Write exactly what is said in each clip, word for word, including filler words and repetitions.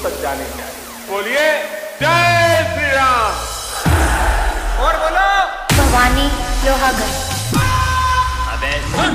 तक जाने चाहिए। बोलिए जय श्री राम। और बोलो भवानी लोहागढ़। अबे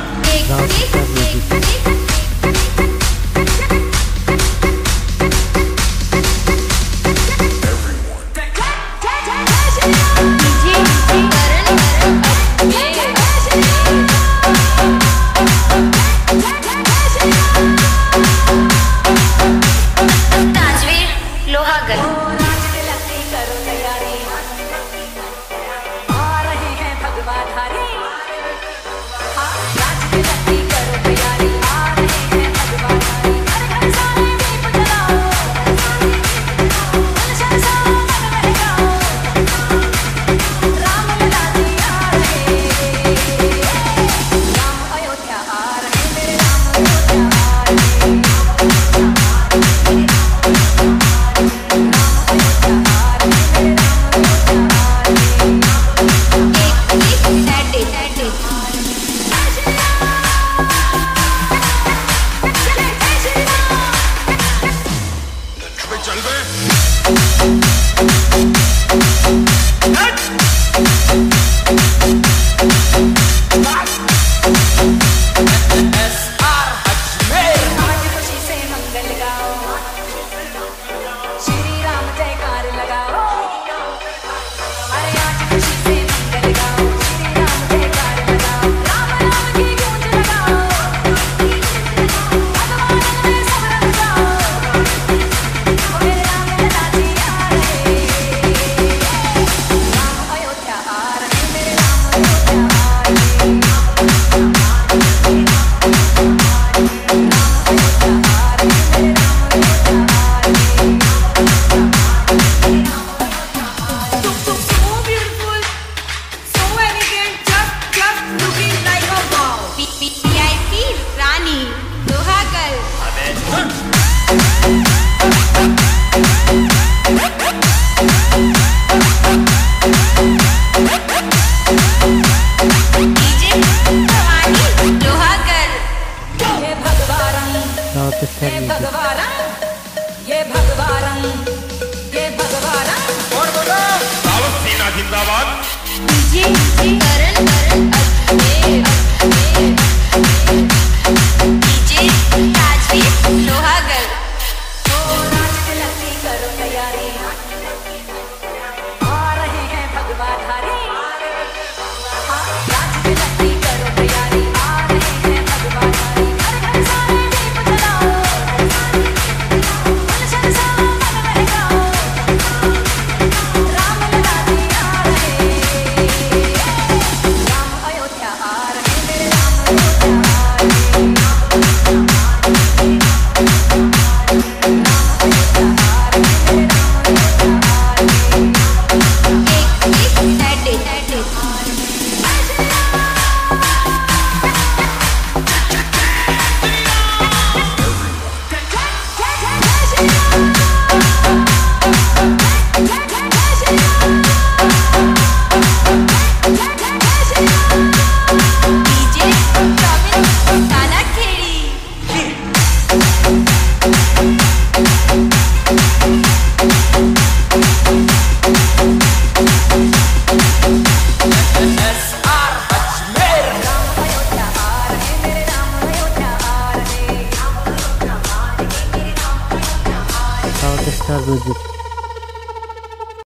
ये भगवान ये भगवान ये भगवान। और बोलो साउथ सेना जिंदाबाद। DJ Karan Karan Ajmer DJ Tajveer Lohagarh. ओ राज तिलक करो तैयारी आ रहे हैं भगवान धारी। हाँ राज तिलक करो तैयारी आ रहे हैं भगवान धारी। घर घर सारे दीप जलाओ गुलशन सा मन महकाओ। राम लला जी आ रहे राम अयोध्या आ रहे मेरे राम अयोध्या Star Music.